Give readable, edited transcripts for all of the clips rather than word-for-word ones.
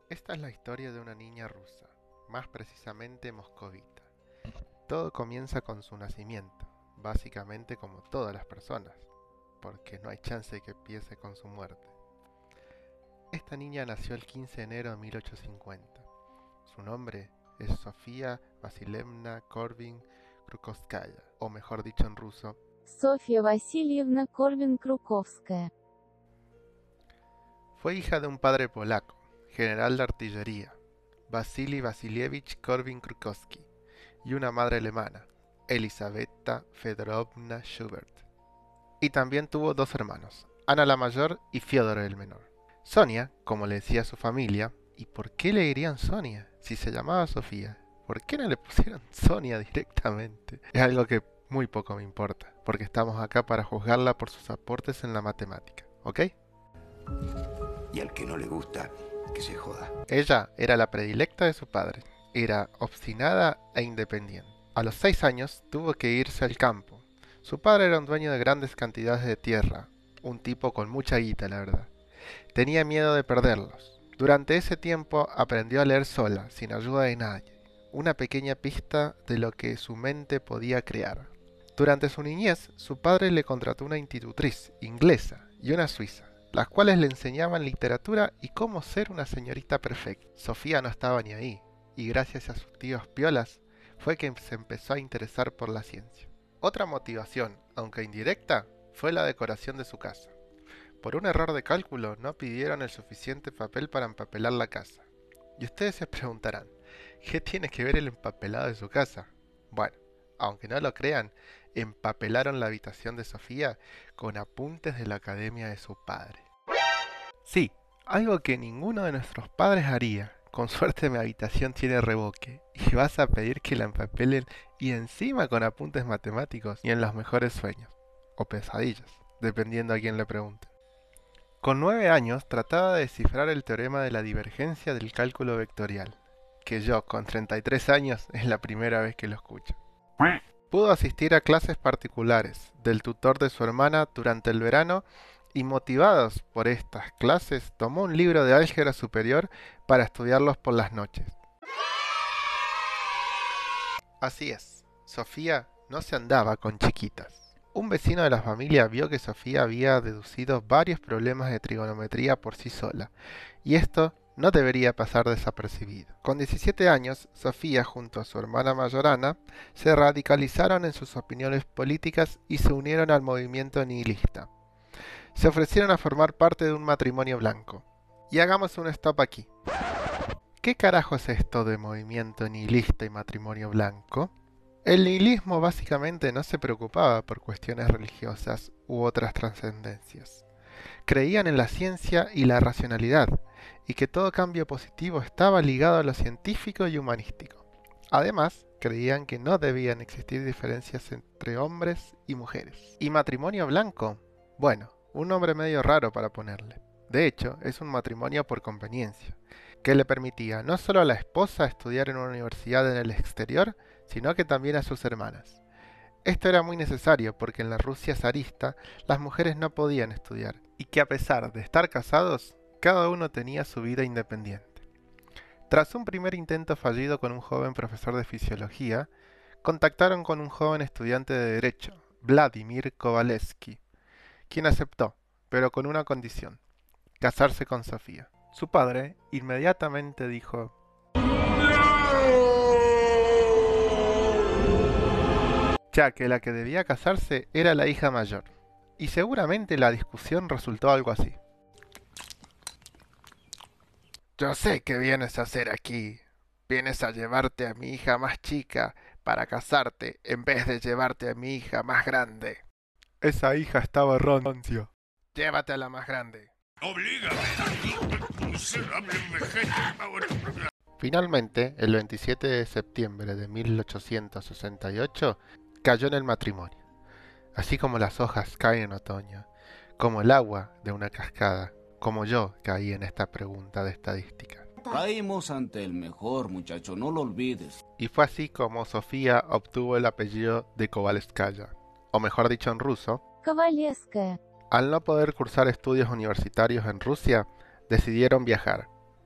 Esta es la historia de una niña rusa, más precisamente moscovita. Todo comienza con su nacimiento, básicamente como todas las personas, porque no hay chance de que empiece con su muerte. Esta niña nació el 15 de enero de 1850. Su nombre es Sofía Vasilevna Korvin-Krukovskaya, o mejor dicho en ruso, Софья Васильевна Корвин-Круковская. fue hija de un padre polaco, general de artillería, Vasily Vasilievich Korvin-Krukowski, y una madre alemana, Elisabetta Fedorovna Schubert. Y también tuvo dos hermanos, Ana la mayor y Fiodor el menor. Sonia, como le decía su familia, ¿y por qué le dirían Sonia si se llamaba Sofía? ¿Por qué no le pusieron Sonia directamente? Es algo que muy poco me importa, porque estamos acá para juzgarla por sus aportes en la matemática, ¿ok? Y al que no le gusta, que se joda. Ella era la predilecta de su padre, era obstinada e independiente. A los 6 años tuvo que irse al campo. Su padre era un dueño de grandes cantidades de tierra, un tipo con mucha guita, la verdad. Tenía miedo de perderlos. Durante ese tiempo aprendió a leer sola, sin ayuda de nadie, una pequeña pista de lo que su mente podía crear. Durante su niñez, su padre le contrató una institutriz inglesa y una suiza, las cuales le enseñaban literatura y cómo ser una señorita perfecta. Sofía no estaba ni ahí, y gracias a sus tíos piolas, fue que se empezó a interesar por la ciencia. Otra motivación, aunque indirecta, fue la decoración de su casa. Por un error de cálculo no pidieron el suficiente papel para empapelar la casa. Y ustedes se preguntarán, ¿qué tiene que ver el empapelado de su casa? Bueno, aunque no lo crean, empapelaron la habitación de Sofía con apuntes de la academia de su padre. Sí, algo que ninguno de nuestros padres haría. Con suerte mi habitación tiene reboque y vas a pedir que la empapelen y encima con apuntes matemáticos y en los mejores sueños, o pesadillas, dependiendo a quién le pregunte. Con 9 años trataba de descifrar el teorema de la divergencia del cálculo vectorial, que yo, con 33 años, es la primera vez que lo escucho. Pudo asistir a clases particulares del tutor de su hermana durante el verano y motivados por estas clases tomó un libro de álgebra superior para estudiarlos por las noches. Así es, Sofía no se andaba con chiquitas. Un vecino de la familia vio que Sofía había deducido varios problemas de trigonometría por sí sola, y esto no debería pasar desapercibido. Con 17 años, Sofía junto a su hermana mayor Ana se radicalizaron en sus opiniones políticas y se unieron al movimiento nihilista. Se ofrecieron a formar parte de un matrimonio blanco. Y hagamos un stop aquí. ¿Qué carajo es esto de movimiento nihilista y matrimonio blanco? El nihilismo básicamente no se preocupaba por cuestiones religiosas u otras trascendencias. Creían en la ciencia y la racionalidad, y que todo cambio positivo estaba ligado a lo científico y humanístico. Además, creían que no debían existir diferencias entre hombres y mujeres. ¿Y matrimonio blanco? Bueno, un nombre medio raro para ponerle. De hecho, es un matrimonio por conveniencia, que le permitía no solo a la esposa estudiar en una universidad en el exterior, sino que también a sus hermanas. Esto era muy necesario porque en la Rusia zarista las mujeres no podían estudiar y que a pesar de estar casados, cada uno tenía su vida independiente. Tras un primer intento fallido con un joven profesor de fisiología, contactaron con un joven estudiante de derecho, Vladimir Kovalevsky, quien aceptó, pero con una condición: casarse con Sofía. Su padre inmediatamente dijo: ya que la que debía casarse era la hija mayor. Y seguramente la discusión resultó algo así. Yo sé que vienes a hacer aquí. Vienes a llevarte a mi hija más chica para casarte en vez de llevarte a mi hija más grande. Esa hija estaba rancio. Llévate a la más grande. Finalmente, el 27 de septiembre de 1868, cayó en el matrimonio. Así como las hojas caen en otoño, como el agua de una cascada, como yo caí en esta pregunta de estadística. Caímos ante el mejor, muchacho, no lo olvides. Y fue así como Sofía obtuvo el apellido de Kovalevskaya, o mejor dicho en ruso. Ковалевская. Al no poder cursar estudios universitarios en Rusia, decidieron viajar,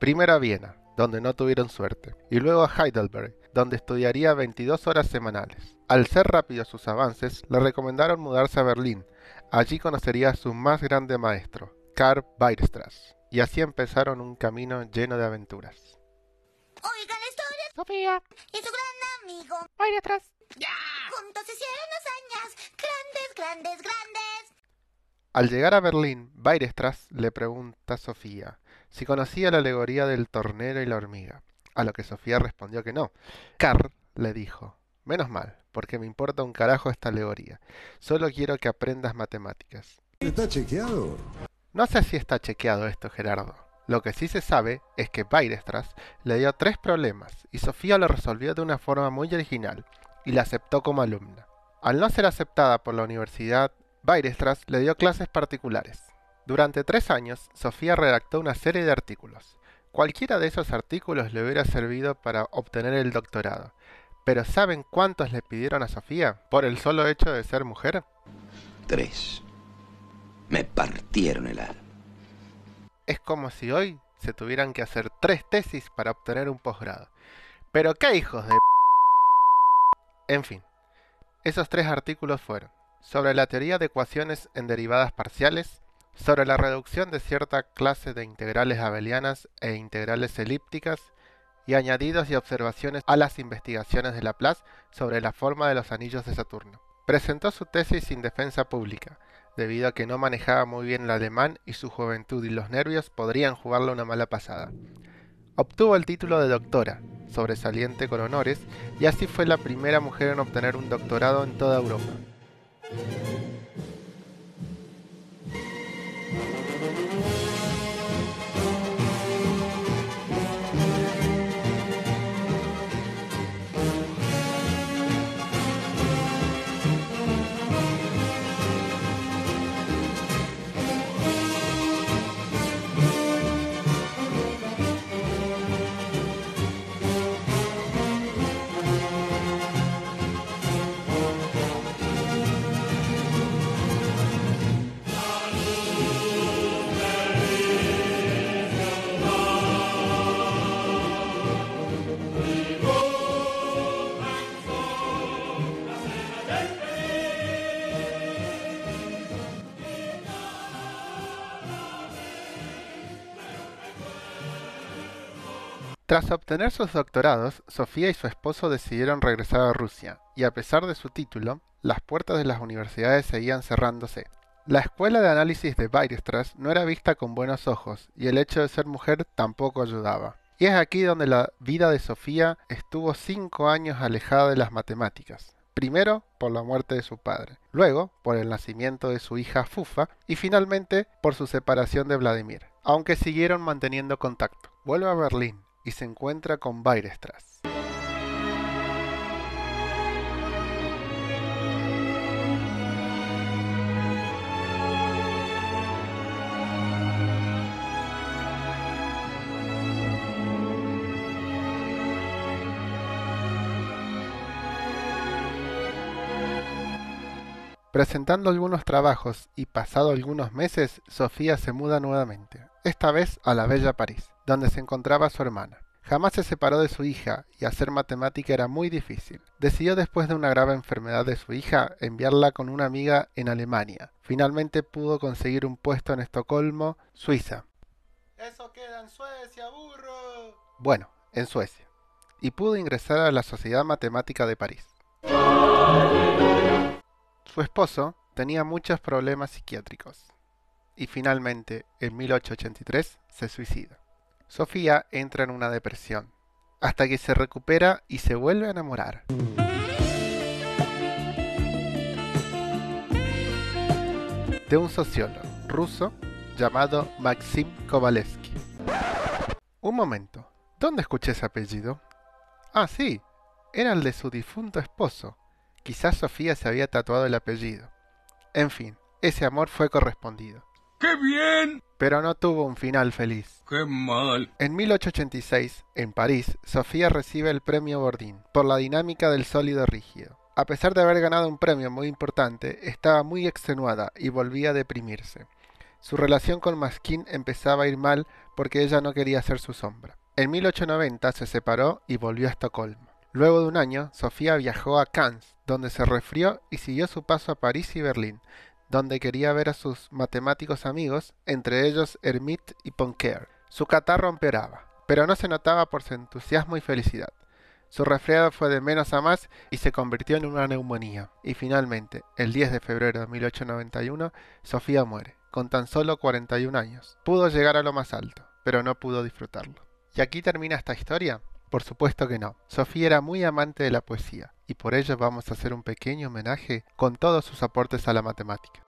Primero a Viena, donde no tuvieron suerte, y luego a Heidelberg, donde estudiaría 22 horas semanales. Al ser rápidos sus avances, le recomendaron mudarse a Berlín. Allí conocería a su más grande maestro, Karl Weierstrass, y así empezaron un camino lleno de aventuras. Oiga la historia. Sofía, Y su gran amigo. vaya atrás. Juntos hicieron hazañas grandes, grandes, grandes. Al llegar a Berlín, Weierstrass le pregunta a Sofía si conocía la alegoría del tornero y la hormiga, a lo que Sofía respondió que no. Karl le dijo, menos mal, porque me importa un carajo esta alegoría, solo quiero que aprendas matemáticas. ¿Está chequeado? No sé si está chequeado esto, Gerardo. Lo que sí se sabe es que Weierstrass le dio 3 problemas y Sofía lo resolvió de una forma muy original y la aceptó como alumna. Al no ser aceptada por la universidad, Weierstrass le dio clases particulares. Durante 3 años, Sofía redactó una serie de artículos. Cualquiera de esos artículos le hubiera servido para obtener el doctorado. Pero ¿saben cuántos le pidieron a Sofía por el solo hecho de ser mujer? 3. Me partieron el alma. Es como si hoy se tuvieran que hacer 3 tesis para obtener un posgrado. Pero qué hijos de... En fin, esos 3 artículos fueron sobre la teoría de ecuaciones en derivadas parciales, sobre la reducción de cierta clase de integrales abelianas e integrales elípticas, y añadidos y observaciones a las investigaciones de Laplace sobre la forma de los anillos de Saturno. Presentó su tesis sin defensa pública, debido a que no manejaba muy bien el alemán y su juventud y los nervios podrían jugarle una mala pasada. Obtuvo el título de doctora, sobresaliente con honores, y así fue la primera mujer en obtener un doctorado en toda Europa. Tras obtener sus doctorados, Sofía y su esposo decidieron regresar a Rusia, y a pesar de su título, las puertas de las universidades seguían cerrándose. La escuela de análisis de Weierstrass no era vista con buenos ojos, y el hecho de ser mujer tampoco ayudaba. Y es aquí donde la vida de Sofía estuvo 5 años alejada de las matemáticas. Primero por la muerte de su padre, luego por el nacimiento de su hija Fufa, y finalmente por su separación de Vladimir, aunque siguieron manteniendo contacto. Vuelve a Berlín y se encuentra con Weierstrass. Presentando algunos trabajos y pasado algunos meses, Sofía se muda nuevamente, esta vez a la bella París, donde se encontraba su hermana. Jamás se separó de su hija y hacer matemática era muy difícil. Decidió, después de una grave enfermedad de su hija, enviarla con una amiga en Alemania. Finalmente pudo conseguir un puesto en Estocolmo, Suiza. ¡Eso queda en Suecia, burro! Bueno, en Suecia. Y pudo ingresar a la Sociedad Matemática de París. Su esposo tenía muchos problemas psiquiátricos y finalmente, en 1883, se suicida. Sofía entra en una depresión, hasta que se recupera y se vuelve a enamorar. De un sociólogo ruso llamado Maxim Kovalevsky. Un momento, ¿dónde escuché ese apellido? Ah, sí, era el de su difunto esposo. Quizás Sofía se había tatuado el apellido. En fin, ese amor fue correspondido. ¡Qué bien! Pero no tuvo un final feliz. ¡Qué mal! En 1886, en París, Sofía recibe el premio Bordin por la dinámica del sólido rígido. A pesar de haber ganado un premio muy importante, estaba muy extenuada y volvía a deprimirse. Su relación con Maskin empezaba a ir mal porque ella no quería ser su sombra. En 1890 se separó y volvió a Estocolmo. Luego de un año, Sofía viajó a Cannes, donde se resfrió y siguió su paso a París y Berlín, donde quería ver a sus matemáticos amigos, entre ellos Hermite y Poincare. Su catarro empeoraba, pero no se notaba por su entusiasmo y felicidad. Su resfriado fue de menos a más y se convirtió en una neumonía. Y finalmente, el 10 de febrero de 1891, Sofía muere, con tan solo 41 años. Pudo llegar a lo más alto, pero no pudo disfrutarlo. ¿Y aquí termina esta historia? Por supuesto que no. Sofía era muy amante de la poesía, y por ello vamos a hacer un pequeño homenaje con todos sus aportes a la matemática.